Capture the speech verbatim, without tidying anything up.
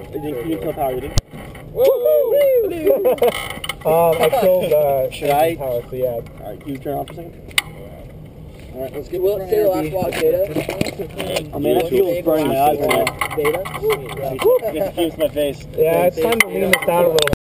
Can you kill power eating? um, I killed uh, Should I? Power, so yeah. Alright, can you turn off for a second? Alright, let's get well, say the last block data. Oh man, that fuel is burning my eyes right now. Data? It confused my face. Yeah, it's time to lean this out a little